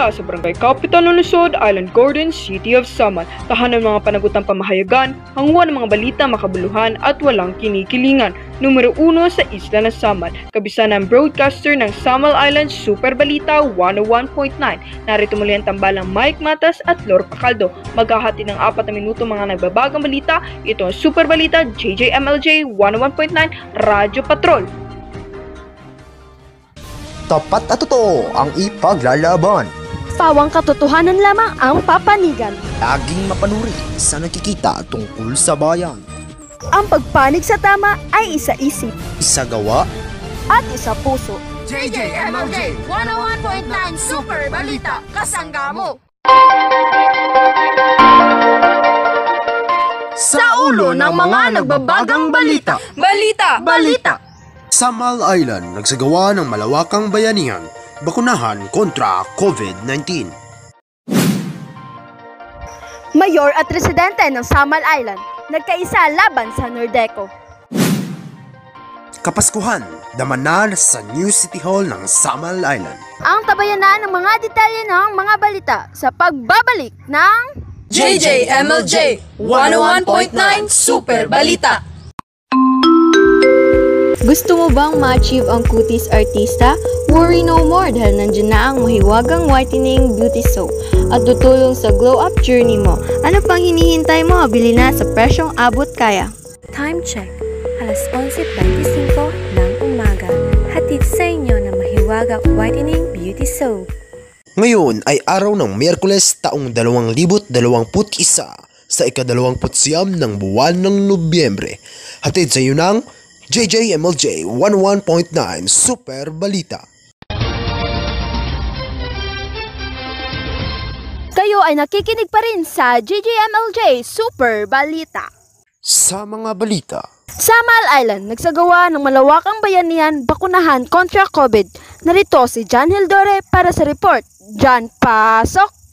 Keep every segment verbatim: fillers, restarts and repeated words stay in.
mula sa Barangay Capital ng Lungsod, Island Gardens, City of Samal. Tahanan ng mga panagutang pamahayagan, hangwa ng mga balita makabuluhan at walang kinikilingan. Numero uno sa isla ng Samal, kabisa ng broadcaster ng Samal Island Super Balita one oh one point nine. Narito muli ang tambalang Mike Matas at Lor Pacaldo. Maghahati ng apat na minuto mga nagbabagang balita. Ito ang Super Balita J J M L J one oh one point nine Radyo Patrol. Tapat at totoo ang ipaglalaban. Pawang katotohanan lamang ang papanigan. Laging mapanuri sa nakikita tungkol sa bayan. Ang pagpanig sa tama ay isa-isip, Isa gawa at isa puso. J J M L J one oh one point nine Super Balita, kasangga mo! sa ulo ng mga nagbabagang balita. Balita! Balita! Samal Island nagsagawa ng malawakang bayanihan, bakunahan kontra COVID nineteen. Mayor at residente ng Samal Island, nagkaisa laban sa Nordeco. Kapaskuhan, damanan sa New City Hall ng Samal Island. Ang tabayanan ng mga detalye ng mga balita sa pagbabalik ng J J M L J one oh one point nine Super Balita. Gusto mo bang ma-achieve ang kutis artista? Worry no more dahil nandiyan na ang mahiwagang whitening beauty soap at tutulong sa glow up journey mo. Ano pang hinihintay mo? Bili na sa presyong abot kaya. Time check, alas onse twenty-five ng umaga. Hatid sa inyo ng mahiwagang whitening beauty soap. Ngayon ay araw ng Miyerkules taong dalawang libo dalawampu't isa sa ikadalawamput siyam ng buwan ng Nobyembre. Hatid sa iyo ng J J M L J one oh one point nine Super Balita. Kayo ay nakikinig pa rin sa J J M L J Super Balita. Sa mga balita, Samal Island nagsagawa ng malawakang bayanihan bakunahan kontra COVID. Narito si John Hildore para sa report. John, pasok!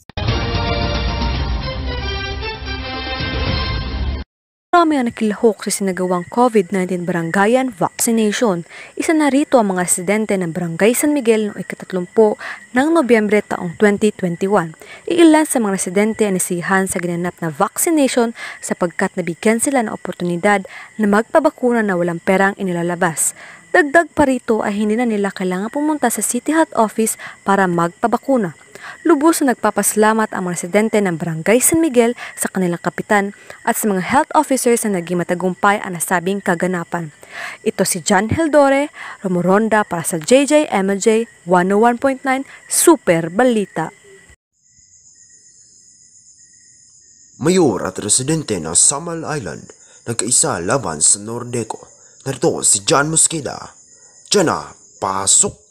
Marami ang nakilahok sa sinagawang COVID nineteen barangayan vaccination. Isa na rito ang mga residente ng Barangay San Miguel noong ikatatlumpu ng Nobyembre taong twenty twenty-one. Iilan sa mga residente ay nasihan sa ginanap na vaccination sapagkat nabigyan sila ng oportunidad na magpabakuna na walang perang inilalabas. Dagdag pa rito ay hindi na nila kailangan pumunta sa City Health Office para magpabakuna. Lubos na nagpapaslamat ang mga residente ng Barangay San Miguel sa kanilang kapitan at sa mga health officers na naging matagumpay ang nasabing kaganapan. Ito si John Hildore, Romoronda para sa J J M L J one oh one point nine Super Balita. Mayor at residente ng Samal Island nagkaisa laban sa Nordeco. Narito si John Mosqueda. Diyan na, pasok!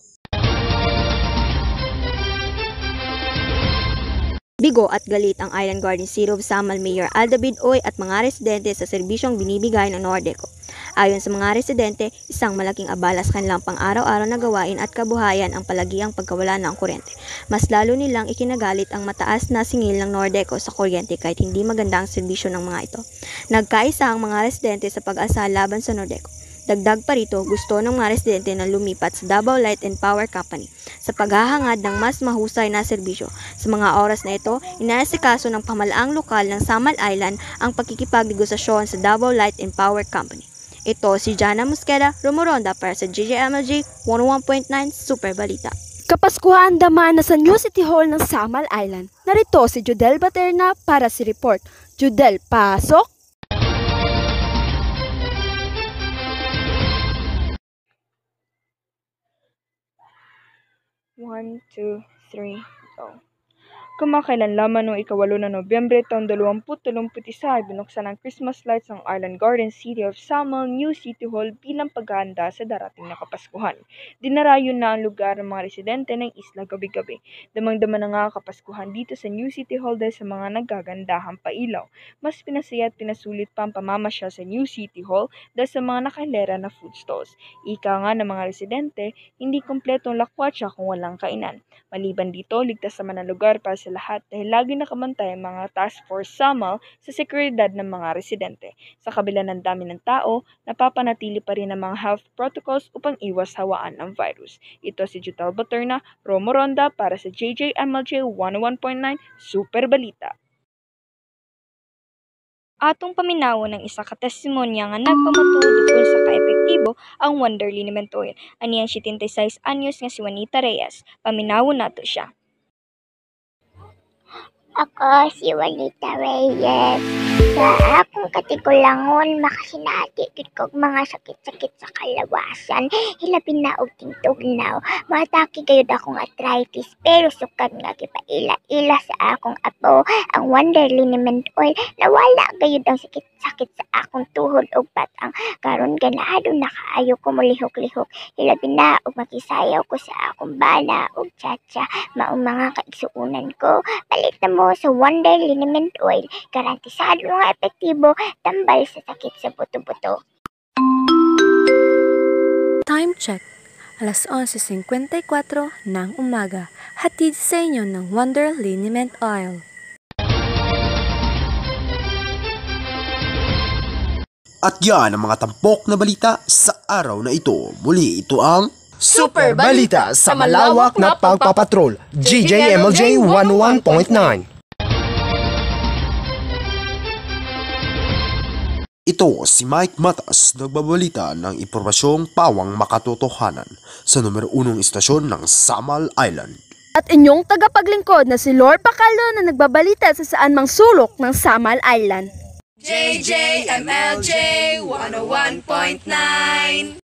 Bigo at galit ang Island Garden City of Samal Mayor Aldavid Oy at mga residente sa serbisyong binibigay ng Nordeco. Ayon sa mga residente, isang malaking abala sa kanilang pang-araw-araw na gawain at kabuhayan ang palagiang pagkawala ng kuryente. Mas lalo nilang ikinagalit ang mataas na singil ng Nordeco sa kuryente kahit hindi maganda ang serbisyo ng mga ito. Nagkaisa ang mga residente sa pag-asa laban sa Nordeco. Dagdag pa rito, gusto ng mga residente na lumipat sa Davao Light and Power Company sa paghahangad ng mas mahusay na serbisyo. Sa mga oras na ito, inaasikaso ng pamalaang lokal ng Samal Island ang pagkikipagdegosasyon sa Davao Light and Power Company. Ito si Jana Mosqueda, Romoronda para sa J J M L J one oh one point nine Super Balita. Kapaskuhan daman na sa New City Hall ng Samal Island. Narito si Judel Baterna para si report. Judel, pasok! One, two, three, go. Kumakailan lamang noong ikawalo na Nobyembre taong dalawampu't dalawamput isa ay binuksan ang Christmas lights ng Island Garden City of Samal New City Hall bilang paghahanda sa darating na Kapaskuhan. Dinarayon na ang lugar ng mga residente ng isla gabi-gabi. Damang-dama na nga Kapaskuhan dito sa New City Hall dahil sa mga naggagandahang pailaw. Mas pinasaya at pinasulit pa ang pamamasya sa New City Hall dahil sa mga nakahilera na food stalls. Ika nga ng mga residente, hindi kompletong lakwatsa kung walang kainan. Maliban dito, ligtas naman ang lugar para sa sa lahat dahil lagi nakabantay ang mga task force SAMAL sa seguridad ng mga residente. Sa kabila ng dami ng tao, napapanatili pa rin ang mga health protocols upang iwas hawaan ng virus. Ito si Jutel Baterna, Romo Ronda para sa J J M L J one oh one point nine Super Balita. Atong paminawon ng isa ka testimonya nga nagpamatuod dukol sa kaepektibo ang Wonder Liniment Oil. Ani ang setenta y seis anyos nga si Juanita Reyes. Paminawon nato siya. Ako si Juanita Reyes. Sa akong katigulangon, makasinati gid kog mga sakit-sakit sa kalawasan. Hilabin na og tingtugnaw. Mataki gayud akong arthritis pero sukad nga gipaila-ila sa akong apo ang Wonder Liniment Oil. Nawala gayud ang sakit-sakit sa akong tuhod ug batang. Karon ganado na kaayo ko mulihok-lihok. Hilabin na og makisayaw ko sa akong bana ug tsa-tsa. Maong mga kaigsuunan ko. Palit na mo sa Wonder Liniment Oil. Garantisado nga epektibo, tambal sa sakit sa buto-buto. Time check. alas onse singkwenta y kuwatro ng umaga. Hatid sa inyo ng Wonder Liniment Oil. At yan ang mga tampok na balita sa araw na ito. Muli ito ang Super Balita sa malawak na pagpapatrol. J J M L J one oh one point nine. Ito si Mike Matas, nagbabalita ng impormasyong pawang makatotohanan sa numero unong istasyon ng Samal Island. At inyong tagapaglingkod na si Lord Pacalo na nagbabalita sa saan mang sulok ng Samal Island. J J M L J one oh one point nine